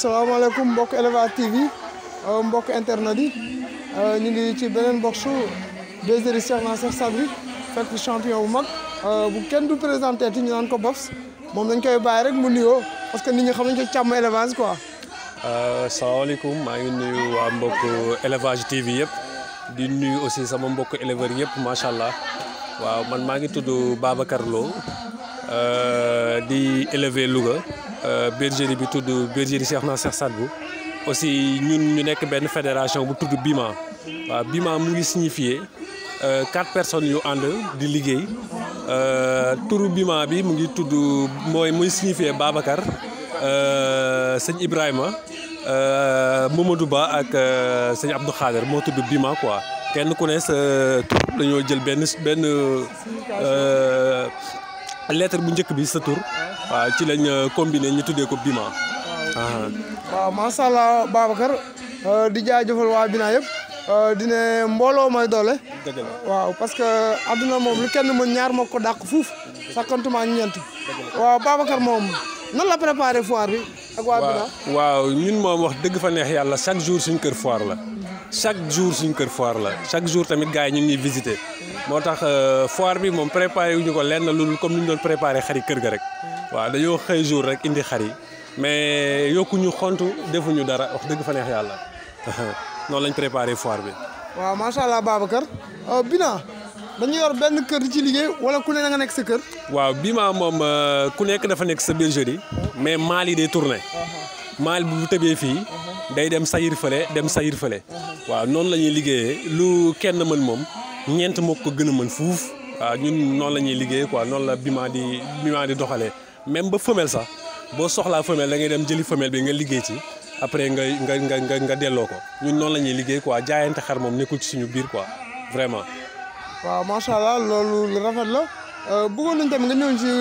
salaamaaleykum mbokk Elevage TV mbokk internet yi ñu ngi ci beneen boxu bergerie Cheikh Nasser Sadbou fekk champion bu mag bu kenn du présenté ti ñu naan ko Babs moom dañ koy bàyyi rek mu nuyoo parce que nit ñi xam nañ ko càmm élevage quoi. salaamaaleykum maa ngi nuyu waa mbokk Elevage TV yëpp di nuyu aussi sama mbokk éleveurs yëpp macha allah waaw man maa ngi tudd Babacar Lo di élever Louga bergerie bi tudd bergerie Cheikh Nasser Sadbou aussi ñun ñu nekk benn fédération bu tudd BIMA waaw BIMA mu ngi signifié 4 personnes yu ànd di liggéey turu BIMA bi mu ngi tudd muy signifié Babacar sëñ Ibrahima Mamadou Ba ak sëñ Abdou Khader moo tudd BIMA quoi kenn ku ne sa tur dañoo jël benn lettre bu njëkk bi sa tur waaw ci lañ combiné ñu tuddee ko BIMA. waaw macha allah Babacar di jaajëfal waa BIMA yëpp di ne mbooloo mooy doole. dëgg la waaw parce que adduna moom lu kenn mën ñaar moo ko dàq fuuf sakkantuma ñeent. waaw Babacar moom nan la préparé foire bi ak waa BIMA. waaw ñun moom wax dëgg fa neex yàlla chaque jour suñ kër foire la. chaque jour suñ kër foire la chaque jour tamit gars yi ñu ngi visité moo tax foire bi moom préparé wuñu ko lenn loolu comme ni ñu doon préparé xari kër ga rek waaw dañoo xëy jour rek indi xar yi mais yokkuñu xontu defuñu dara wax dëgg fa neex yàlla noonu lañ préparé foire bi. waaw macha allah Babacar BIMA dañu yor benn kër di ci liggéey wala ku ne na nga nekk sa kër. waaw BIMA moom ku nekk dafa nekk sa bergerie mais maal yi day tourné maal bu tëbee fii day dem sayir fële dem sayir fële waaw noonu la ñuy liggéeyee lu kenn mën moom ñeent moo ko gën a mën fuuf waaw ñun noonu la ñuy liggéeyee quoi noonu la BIMA di doxalee même ba femelle sax boo soxlaa femelle da ngay dem jëli femelle bi nga liggéey ci après nga delloo ko ñun noonu la ñuy liggéey quoi jaayante xar moom nekkul ci suñu biir quoi vraiment. waaw macha allah loolu lu rafet la bëggoon nañ tamit nga ñëw ci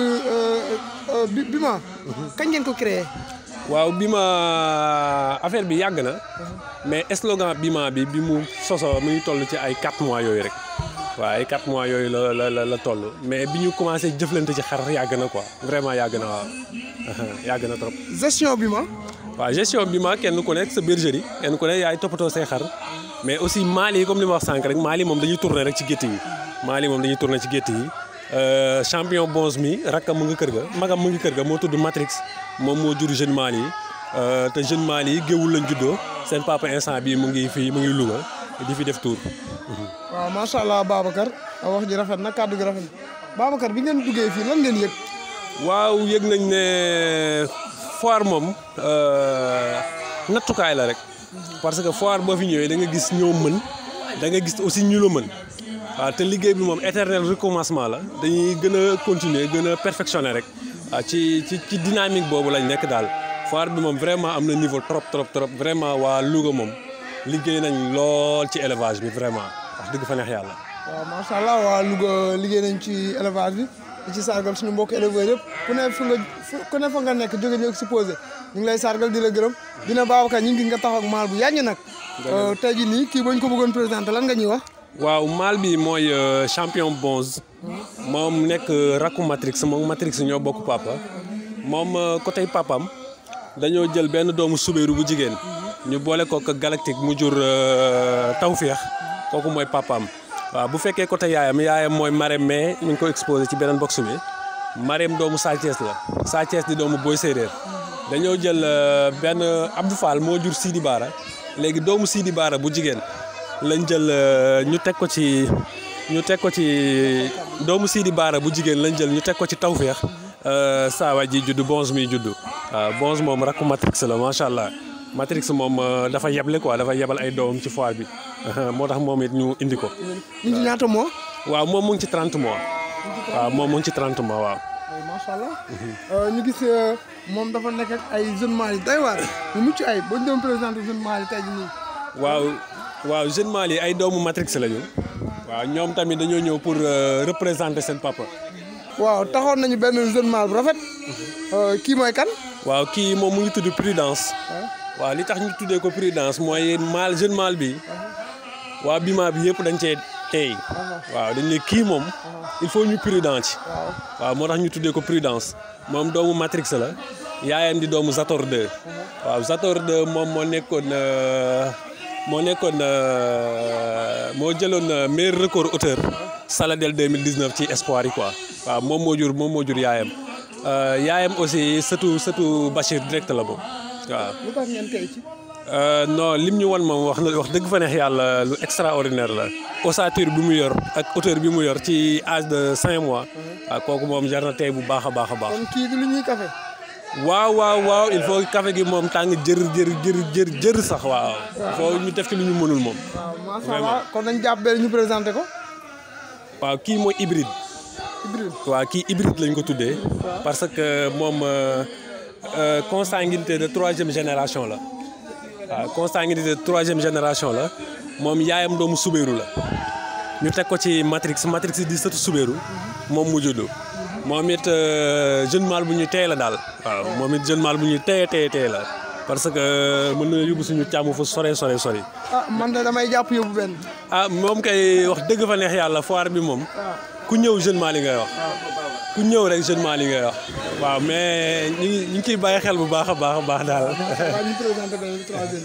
BIMA. kañ ngeen ko créé. waaw BIMA affaire bi yàgg na mais slogan BIMA bi mu sosoo mu ngi toll ci ay 4 mois yooyu rek waaw ay 4 mois yooyu la toll mais bi ñu commencé jëflante ci xar yàgg na quoi vraiment yàgg na waaw yàgg na trop. gestion BIMA. waaw gestion BIMA kenn ku nekk sa bergerie kenn ku ne yaay toppatoo say xar mais aussi maal yi comme li ma wax sànq rek maal yi moom dañuy tourner rek ci gétt yi maal yi moom dañuy tourner ci gétt yi. champion bronze mi rakkam mu ngi kër ga magam mu ngi kër ga moo tudd Matrix moom moo jur jeune Mali yi te jeune Mali yi géewul lañ juddoo seen papa instant bi mu ngi fii mu ngi Louga di fi def tour. waaw macha allah Babacar wax ji rafet na kàddu gi rafet na Babacar bi ngeen duggee fii lan ngeen yëg. waaw yëg nañ ne foire moom nattukaay la rek parce que foire boo fi ñëwee da nga gis ñoo mën da nga gis aussi ñu la mën. waaw te liggéey bi moom éternel recommencement la dañuy gën a continuer gën a perfectionner rek waaw ci dynamique boobu lañ nekk daal foire bi moom vraiment am na niveau trop vraiment waa Louga moom liggéey nañ lool ci élevage bi vraiment wax dëgg fa neex yàlla. waaw macha allah waa Louga liggéey nañ ci élevage bi di ci sargal suñu mbokk éleveurs yëpp ku ne fa nga nekk jóge ñu exposé ñu ngi lay sargal di la gërëm dina Babacar ñu ngi nga taxaw ak maal bu yàññi nag. tey jii nii kii bañ ko bëggoon présenté lan nga ñuy wax. waaw maal bi mooy champion bronze moom nekk rakku Matrix moom Matrix ñoo bokk papa moom côté papam dañoo jël benn doomu subéeru bu jigéen ñu boole ko ak galactique mu jur tawféex kooku mooy papam waaw bu fekkee côté yaayam mooy Marème mais ñu ngi ko exposé ci beneen box bi Marème doomu Sa Thiès la Sa Thiès di doomu Boy Séeréer dañoo jël benn Abdou Fall moo jur Sidi Bara léegi doomu Sidi Bara bu jigéen lañ jël ñu teg ko ci doomu Sidi Bara bu jigéen lañ jël ñu teg ko ci tawféex saa waay ji juddu Bonze mi juddu waaw Bonze moom rakku Matrix la macha allah Matrix moom dafa yeble quoi dafa yebal ay doomam ci foire bi moo tax moom it ñu indi ko. ñu ngi ñaata mois. waaw moom mu ngi ci 30 mois. waaw moom mu ngi ci 30 mois waaw. macha allah ñu gis moom dafa nekk ak ay jeunes Mali day waar ñu mucc ay boo ñu doon présenté jeune Mali tey jii nii. waaw jeune Mali ay doomu Matrix lañu waaw ñoom tamit dañoo ñëw pour représenter seen papa. waaw taxoon nañu benn jeune Mali bu rafet kii mooy kan. waaw kii moom mu ngi tudd Prudence. waaw li tax ñu tuddee ko Prudence mooy jeune Mali bi waa BIMA bi yëpp dañ cee tey waaw dañ ne kii moom il faut ñu prudent ci waaw moo tax ñu tuddee ko Prudence moom doomu Matrix la yaayam di doomu Zator 2 waaw Zator 2 moom moo jëloon meilleur record hauteur Saladel 2019 ci espoir yi quoi waaw moom moo jur yaayam yaayam aussi sëtu Bachir direct la moom waaw. lu tax ngeen tey ci. non lim ñu wan moom wax dëgg fa neex yàlla lu extraordinaire la ossature bi mu yor ak hauteur bi mu yor ci âge de 5 mois. waaw kooku moom jar na tey bu baax a baax a baax. kon kii du lu ñuy café. waaw il faut café gi moom tàng jër sax waaw. il faut ñu def ci lu ñu mënul moom. waaw macha allah kon nañ jàpp benn ñu présenté ko. waaw kii mooy hybride. waaw kii hybride lañ ko tuddee. parce que moom consanguinité de 3e génération la. waaw consanguinité de 3e génération la moom yaayam doomu Subeeru la ñu teg ko ci Matrix di sëtu Subeeru moom mu juddu moom it jeune mâle bu ñu téye la daal waaw moom it jeune mâle bu ñu téye la parce que mën na yóbbu suñu càmm fu sori. ah man de damay jàpp yóbbu benn. ah moom kay wax dëgg fa neex yàlla foire bi moom ku ñëw jeune mâle yi ngay wax ku ñëw rek jeune mâle yi ngay wax waaw mais ñu ngi ciy bàyyi xel bu baax a baax daal. waaw ñu présenté benn 3e.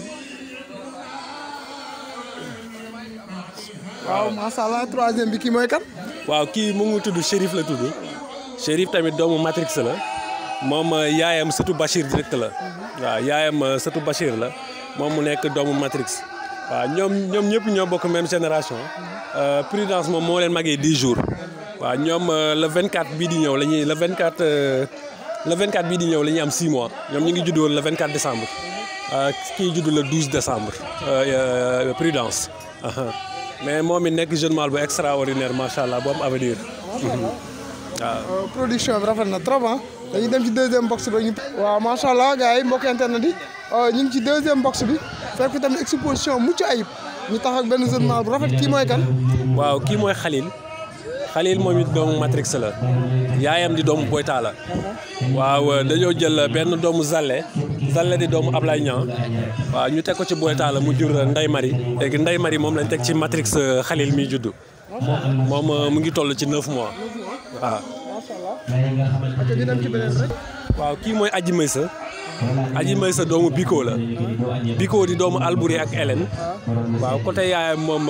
waaw macha allah 3e bi kii mooy kan. waaw kii mu ngi tudd Chérif la tudd Chérif tamit doomu Matrix la moom yaayam sëtu Bachir direct la waaw yaayam sëtu Bachir la moom mu nekk doomu Matrix waaw ñoom ñëpp ñoo bokk même génération Prudence moom moo leen magee 10 jours waaw ñoom le 24 bii di ñëw la ñuy le 24 bii di ñëw la ñuy am 6 mois ñoom ñu ngi judd woon le 24 décembre kii judd le 12 décembre Prudence mais moom it nekk jeune mâle bu extraordinaire macha allah bu am avenir. waaw production bi rafet na trop ah. dañuy dem ci 2e box bi ñu. waaw macha allah gars yi mbokk internet yi ñu ngi ci 2e box bi fekk tamit exposition mucc ayib ñu tax ak benn jeune mâle bu rafet kii mooy kan. waaw kii mooy Khalil moom it doomu Matrix la yaayam di doomu Boyta la waaw dañoo jël benn doomu Zalle di doomu Ablaye Niang waaw ñu teg ko ci Boyta la mu jur Ndeye Marie léegi Ndeye Marie moom lañ teg ci Matrix Khalil miy juddu moom mu ngi toll ci 9 mois waaw. macha allah. ok ñu dem ci beneen rek. waaw kii mooy Aji Maysa doomu Biko la Biko di doomu Albouri ak Hélène waaw côté yaayam moom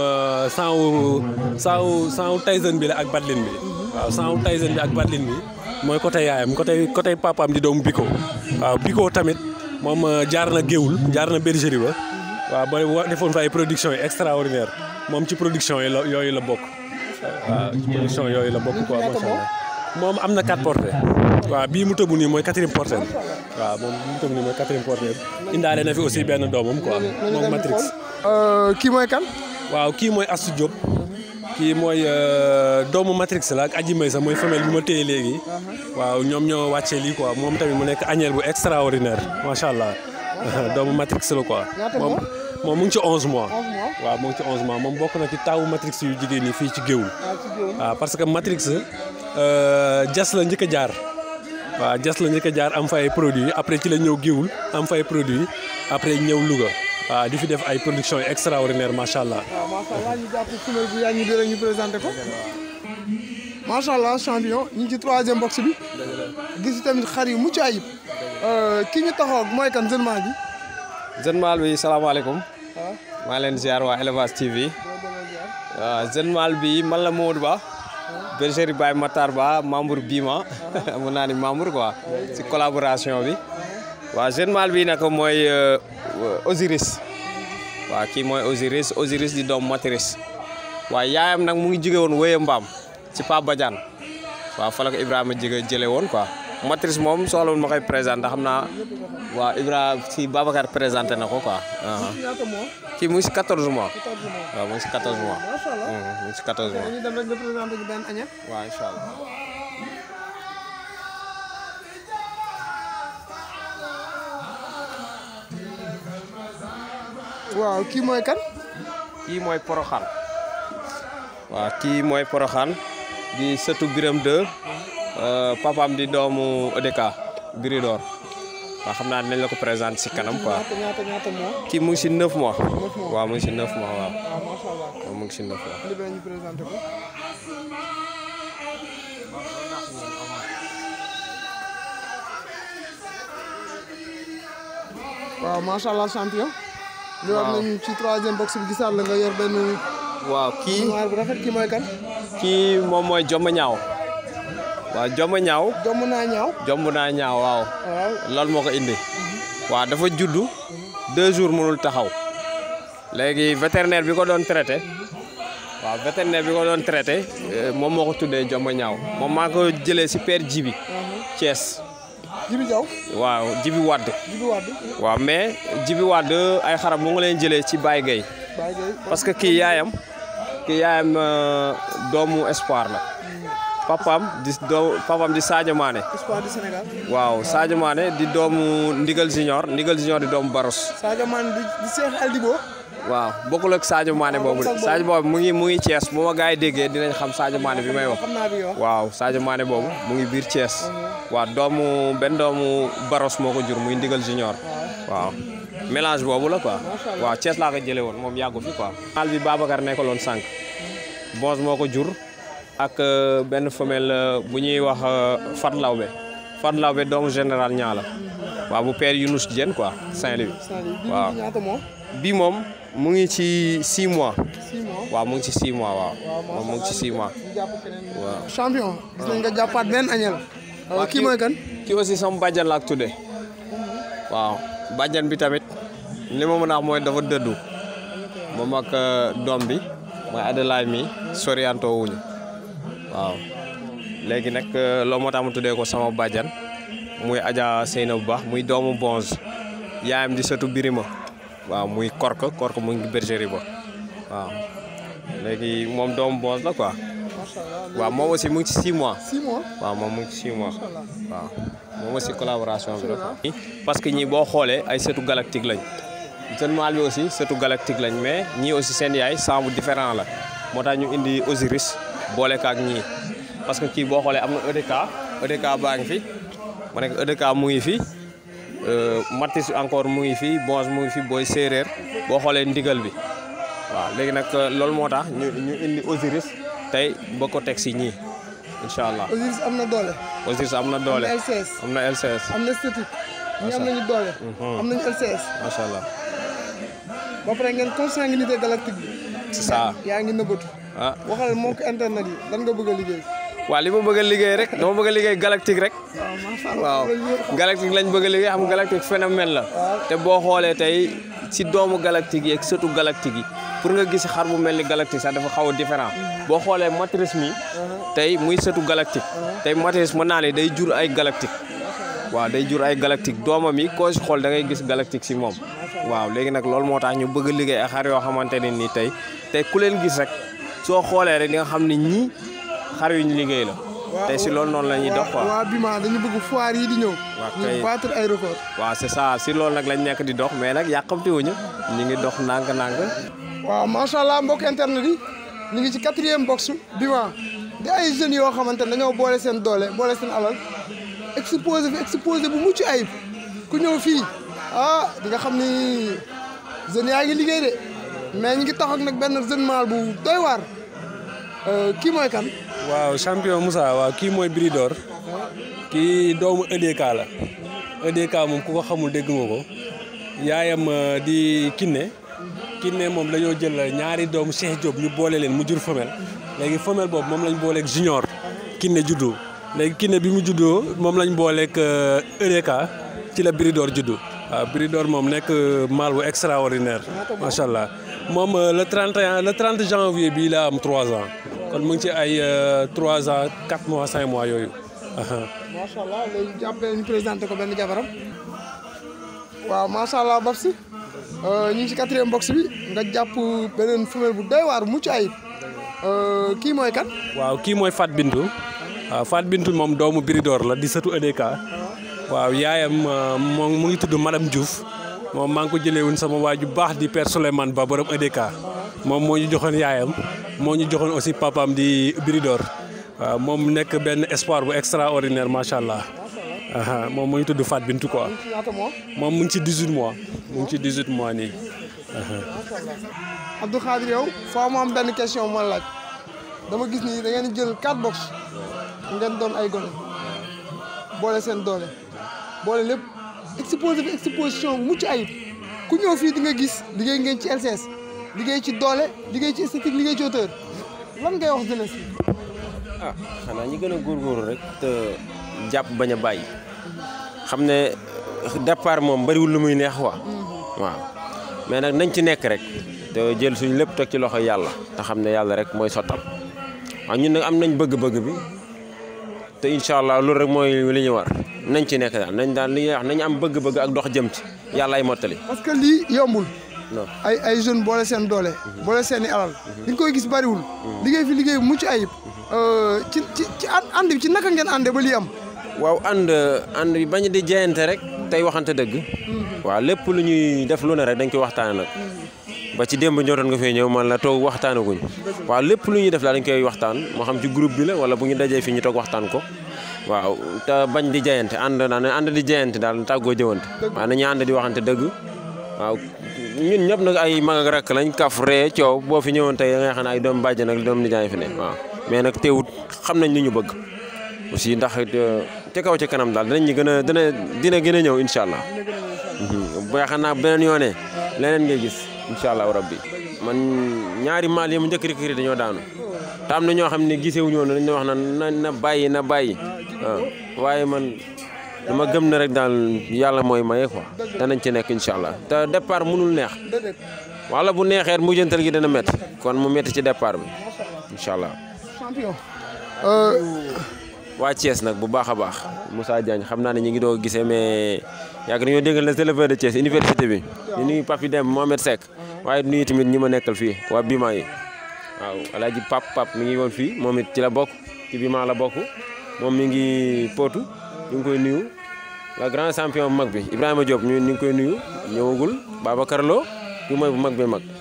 sangu Tyson bi la ak Badlin bi waaw sangu Tyson bi ak Badlin bi mooy côté yaayam côté papaam di doomu Biko waaw Biko tamit moom jaar na Géoul jaar na bergerie ba waaw ba defoon fa ay production yi extraordinaire moom ci production yooyu la bokk waaw ci production yooyu la bokk quoi macha allah moom am na 4 portées waaw bii mu tëbu nii mooy 4e portée waaw moom bii mu tëbu nii mooy 4e portée indaale na fi aussi benn doomam quoi moom Matrix. kii mooy kan. waaw kii mooy Astou Diop kii mooy doomu Matrix la ak Aji Maysa mooy femelle bi ma téye léegi waaw ñoom ñoo wàccee lii quoi moom tamit mu nekk agnelle bu extraordinaire macha allah doomu Matrix la quoi. moom mu ngi ci 11 mois. waaw mu ngi ci 11 mois moom bokk na ci taawu Matrix yu jigéen ñi fii ci Géoul. waaw parce que Matrix jas la njëkk a jaar. waaw jas la njëkk a jaar am fa ay produits après ci la ñëw Géoul am fa ay produits après ñëw Louga waaw di fi def ay production extraordinaire macha allah. waaw macha allah ñu jàpp femelle bu yaa ñu di rek ñu présenté ko. macha allah champion ñu ngi ci 3e box bi. gis tamit xar yu mucc ayib. ki ñu taxaw mooy kan jeune mâle bi. jeune mâle bi salaamaaleykum. maa ngi leen ziar waa Élevage TV. waaw jeune mâle bi man la Modou Ba. bergerie Baye Matar Ba membre Bima mun naa ni membre quoi ci collaboration bi. waaw jeune mâle bi nag mooy Osiris. waaw kii mooy Osiris di doom Matrix. waaw yaayam nag mu ngi jóge woon Wéye Mbaam ci Pape Badiane. waaw fa la ko Ibrahima jële woon quoi. Matrix moom soxla ma koy présenté xam naa waaw Ibrahima si Babacar présenté na ko quoi. kii mu ngi si 14 mois. waaw mu ngi si 14 mois. mu ngi si 14 mois. dañuy dem rek nga présenté ci benn añet. waaw incha allah. waaw kii mooy kan. kii mooy Porokhane. waaw kii mooy Porokhane di sëtu Biram 2. papaam di doomu EDK Biridor. waaw xam naa dinañ la ko présenté si kanam quoi. ñaata mois. kii mu ngi si 9 mois. 9 mois waaw mu ngi si 9 mois waaw. waaw macha allah. waaw mu ngi si 9 mois. li benn ñu présenté ko. waaw macha allah champion. ñu war nañu ci 3e box bi gisaat la nga yor benn. waaw kii noir bu rafet kii mooy kan. kii moom mooy Jomba Ñaaw. waaw Jomba Ñaaw. jomb naa ñaaw. jomb naa ñaaw waaw. waaw loolu moo ko indi. waaw dafa juddu 2 jours mënul taxaw. léegi vétérinaire bi ko doon traité. waaw vétérinaire bi ko doon traité moom moo ko tuddee Jomba Ñaaw moom maa ko jëlee si père Jibi. Thiès. Jibi Jaw. waaw Jibi Wade. Jibi Wade. waaw mais Jibi Wade ay xarab mu ngi leen jëlee ci Baye Gueye. Baye Gueye. parce que kii yaayam doomu espoir la. papam di Sadio Mané. espoir du Sénégal. waaw Sadio Mané di doomu Ndigal Junior di doomu Baros. Sadio Mané di Cheikh Aldibo. waaw bokkul ak Sadio Mané boobu de Sadio boobu mu ngi Thiès bu ma gars yi déggee dinañ xam Sadio Mané bi may wax. xam naa bi wax. waaw Sadio Mané boobu mu ngi biir Thiès. waaw benn doomu Baros moo ko jur muy Ndigal Junior. waaw mélange boobu la quoi. waaw Thiès laa ko jëlee woon moom yàggu fi quoi. mal bi Babacar nekkaloon sànq. Bonz moo ko jur. ak benn femelle bu ñuy wax Fat Lawbe doomu général ñaala waaw bu père Younous Diène quoi Saint-Louis. waaw bii moom mu ngi ci 6 mois. 6 mois waaw mu ngi ci 6 mois waaw. moom mu ngi ci 6 mois. waaw champion. gis nañ nga jàppaat benn añel. kii mooy kan. kii aussi sama bàjjan la ak tuddee. waaw bàjjan bi tamit li ma mën a wax mooy dafa dëddu. moom ak doom bi mooy Adelaay mi sorianto wuñu waaw léegi nag loolu moo tax ma tuddee ko sama bàjjan muy Adja Seynabou Ba muy doomu Bonz yaayam di sëtu Birima waaw muy kork mu ngi bergerie ba waaw léegi moom doomu Bonz la quoi waaw moom aussi mu ngi ci 6 mois. 6 mois waaw moom mu ngi ci 6 mois waaw moom aussi collaboration bi la parce que ñii boo xoolee ay sëtu galactique lañ jeune mâle bi aussi sëtu galactique lañ mais ñii aussi seen yaay sang bu différent la moo tax ñu indi Osiris boole ko ak ñii parce que kii boo xoolee am na EDK baa ngi fi ma nekk EDK mu ngi fi Matis encore mu ngi fi Bonz mu ngi fi booy séeréer boo xoolee ndigal bi waaw léegi nag loolu moo tax ñu indi Osiris tey ba ko teg si ñii incha allah. Osiris am na doole. Osiris am na doole am na LCS. am na LCS. am na esthétique. ñi am nañu doole. am nañu LCS. macha allah. ba pare ngeen consanguinité galactique bi. c'est ça. yaa ngi nëbbatu. ah waxal moo ko internet yi lan nga bëgg a liggéey. waaw li ma bëgg a liggéey rek dama bëgg a liggéey galactique rek. waaw macha allah waaw galactique lañ bëgg a liggéey xam galactique phénomène la. te boo xoolee tey ci doomu galactique yi ak sëtu galactique yi pour nga gis xar bu mel ni galactique sax dafa xaw a différent boo xoolee matrice mi tey muy sëtu galactique tey matrice mën naa ne day jur ay galactique waaw day jur ay galactique doomam yi koo si xool da ngay gis galactique si moom waaw léegi nag loolu moo tax ñu bëgg a liggéey ak xar yoo xamante ne nii tey ku leen gis rek soo xoolee rek di nga xam ne ñii xar yu ñu liggéey la tey si loolu noonu la ñuy dox quoi. waa Bima dañu bëgg foire yi di ñëw. ñu battre ay record. waaw c'est ça si loolu nag lañ nekk di dox mais nag yàqamti wuñu ñu ngi dox ndànk-ndànk. waaw macha allah mbokk internet yi ñu ngi ci 4e box Bima di ay jeunes yoo xamante ne dañoo boole seen doole boole seen alal exposé bu mucc ayib ku ñëw fii di nga xam ni jeunes yaa ngi liggéey de mais ñu ngi tax ak nag benn jeune mâle bu doy waar kii mooy kan. waaw champion Moussa waaw kii mooy Bridor kii doomu EDK la EDK moom ku ko xamul dégg nga ko yaayam di Kiné moom dañoo jël ñaari doomu Cheikh Diop ñu boole leen mu jur femelle léegi femelle boobu moom lañ booleeg junior Kiné juddoo léegi Kiné bi mu juddoo moom lañ booleeg EDK ci la Bridor juddu waaw Bridor moom nekk mâle bu extraordinaire macha allah moom le 30 janvier bii la am 3 ans kon mu ngi ci ay 3 ans 4 mois 5 mois yooyu. macha allah léegi jàppale ñu présenté ko benn jabaram waaw macha allah Babsi ñu ngi ci 4e box bi nga jàpp beneen femelle bu doy waar mucc ayib kii mooy kan. waaw kii mooy Fat Bintou waaw Fat Bintou moom doomu Bridor la di sëtu EDK waaw yaayam moom mu ngi tudd madame Diouf moom maa ngi ko jëlee woon sama waaju baax di père Souleymane Ba borom EDK moom moo ñu joxoon yaayam moo ñu joxoon aussi papaam di Bridor waaw moom nekk benn espoir bu extraordinaire macha allah moom moo ñu tudd Fat Bintou quoi moom mu ngi ci 18 mois mu ngi ci 18 mois nii. Abdou Khadir yow foo mu am benn question moo laaj dama gis ni da ngeen jël 4 box ngeen doon ay gone boole seen doole boole lépp exposé fi exposition bu mucc ayib ku ñëw fii di nga gis liggéey ngeen ci LCS liggéey ci doole liggéey ci esthétique liggéey ci hauteur lan ngay wax jeunesse yi. ah xanaa ñi gën a góorgóorlu rek te jàpp bañ a bàyyi xam ne départ moom bariwul lu muy neex waaw mais nag nañ ci nekk rek te jël suñu lépp teg ci loxo yàlla te xam ne yàlla rek mooy sottal waaw ñun nag am nañ bëgg-bëgg bi te incha allah loolu rek mooy li ñu war nañ ci nekk daal nañ daal li ñuy wax nañ am bëgg-bëgg ak dox jëm ci yàlla ay mottali. parce que lii yombul. non ay jeunes boole seen doole. boole seen i alal. li nga koy gis bariwul. liggéey fi liggéey bu mucc ayib. ci ànd bi ci naka ngeen àndee ba lii am. waaw ànd bi bañ di jeyante rek tey waxante dëgg. waaw lépp lu ñuy def lu ne rek dañ koy waxtaane nag. ba ci démb ñoo doon nga fee ñëw man la toog waxtaanaguñ. waaw lépp lu ñuy def daal dañ koy waxtaan moo xam ci groupe bi la wala bu ñu dajee fii ñu toog waxtaan ko. waaw te bañ di jeyante ànd di jeyante daal tàggoo jëwante. waaw nañu ànd di waxante dëgg. waaw ñun ñëpp nag ay mag ak rakk lañ kaf ree coow boo fi ñëwoon tey da ngay xam ne ay doom bàjjen ak doom nijaay fi ne waaw mais nag teewut xam nañ li ñu bëgg aussi ndax ca kaw ca kanam daal dina gën a ñëw incha allah. ba xam naa beneen yoonee leneen ngay gis incha allah rabbi man ñaari maal yi mu njëkk rek dañoo daanu te am na ñoo xam ne gisewuñu woon dañ wax na bàyyi waaw waaye man dama gëm na rek daal yàlla mooy maye quoi danañ ci nekk incha allah te départ mënul neex wala bu neexee mujjantal gi dana métti kon mu métti ci départ bi incha allah. champion. waa Thiès nag bu baax a baax Moussa Diagne xam naa ne ñu ngi doog a gisee mais yàgg nañoo déggal les éleveurs de Thiès université bi di nuyu Papi Dem Mohamed Seck waaye nuyu tamit ñi ma nekkal fii waa Bima yi waaw alaaji Pap mi ngi woon fii moom it ci la bokk ci Bima la bokk moom mi ngi Potou ñu ngi koy nuyu la grand champion bu mag bi Ibrahima Diop ñu ngi koy nuyu ñëwagul Babacar Lo bi mooy bu mag bi mag.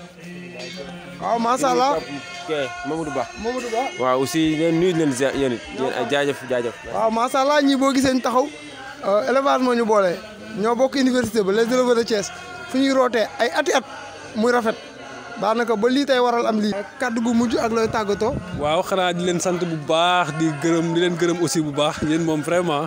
waaw macha allah Mamadou Ba. waaw aussi leen nuyu leen yéen it jaajëf. waaw macha allah ñii boo gisee ñu taxaw élevage moo ñu boole ñoo bokk université ba les éleveurs de Thiès fu ñuy rootee ay ati at muy rafet daanaka ba lii tey waral am lii. kaddu gu mujj ak looy tàggatoo. waaw xanaa di leen sant bu baax di leen gërëm aussi bu baax yéen moom vraiment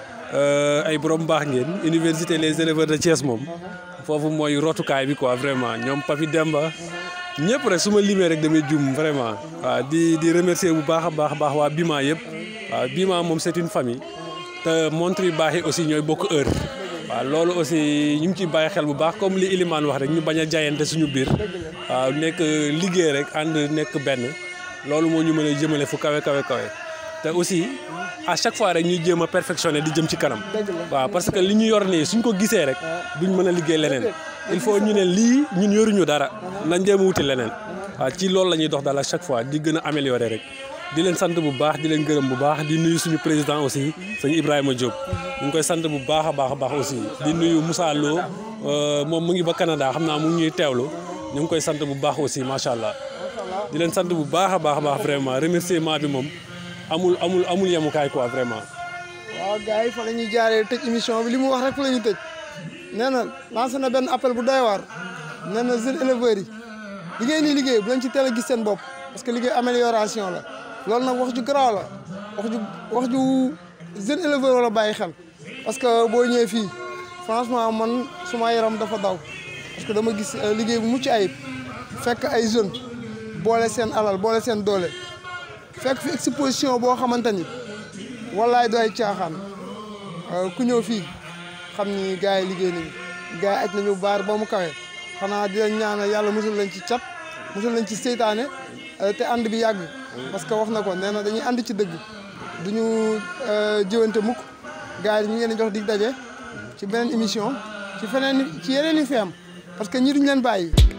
ay borom baax ngeen université les éleveurs de Thiès moom foofu mooy rotukaay bi quoi vraiment ñoom Papi Demba. ñëpp rek su ma limee rek damay jum vraiment waaw di remercier bu baax a baax waa Bima yëpp waaw Bima moom c'est une famille te montre yu baax yi aussi ñooy bokk heure waaw loolu aussi ñu ngi ciy bàyyi xel bu baax comme li Ilimane wax rek ñu bañ a jaayante suñu biir waaw nekk liggéey rek ànd nekk benn loolu moo ñu mën a jëmale fu kawe te aussi à chaque fois rek ñuy jéem a perfectionner di jëm ci kanam waaw parce que li ñu yor nii suñ ko gisee rek duñ mën a liggéey leneen il faut ñu ne lii ñun yoruñu dara nañ jéem a wuti leneen waaw ci loolu la ñuy dox daal à chaque fois di gën a améliorer rek di leen sant bu baax di leen gërëm bu baax di nuyu suñu président aussi sëñ Ibrahima Diop ñu ngi koy sant bu baax a baax aussi di nuyu Moussa Lo moom mu ngi ba Canada xam naa mu ngi ñuy teewlu ñu ngi koy sant bu baax aussi macha allah di leen sant bu baax a baax vraiment remerciement bi moom amul yemukaay quoi vraiment. waaw gars yi fa la ñuy jaaree tëj émission bi li mu wax rek fa la ñuy tëj nee na lancé na benn appel bu doy waar nee na jeunes éleveurs yi liggéey nii liggéey bu leen ci teel a gis seen bopp parce que liggéey amélioration la loolu nag wax ju garaaw la wax ju jeune éleveur wala bàyyi xel parce que boo ñëwee fii franchement man suma yaram dafa daw parce que dama gis liggéey bu mucc ayib fekk ay jeunes boole seen alal boole seen doole fekk fi exposition boo xamante ni wallaay doy caaxaan ku ñëw fii xam ni gars yi liggéey nañu gars yi aj nañu baar ba mu kawe xanaa di leen ñaanal yàlla musul leen ci cat musul leen ci seytaane te ànd bi yàgg parce que wax na ko nee na dañuy ànd ci dëgg duñu jëwante mukk gars yi ñu ngeen di jox dig daje ci beneen émission ci yeneen i feem parce que ñi duñ leen bàyyi